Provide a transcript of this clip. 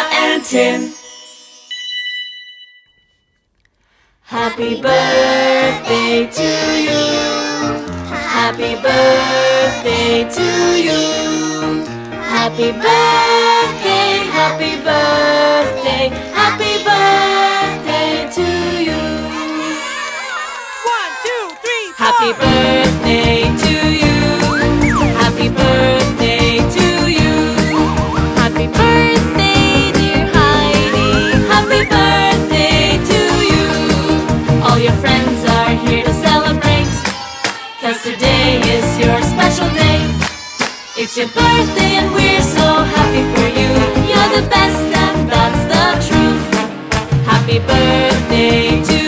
and Tin. Happy birthday to you. Happy birthday to you. Happy birthday, happy birthday, happy birthday to you. 1, 2, 3, 4. Happy birthday to you. Happy birthday to you. Happy birthday, dear Heidi. Happy birthday to you. All your friends are here to celebrate, 'cause today is your special day. It's your birthday and we're so happy for you. You're the best and that's the truth. Happy birthday to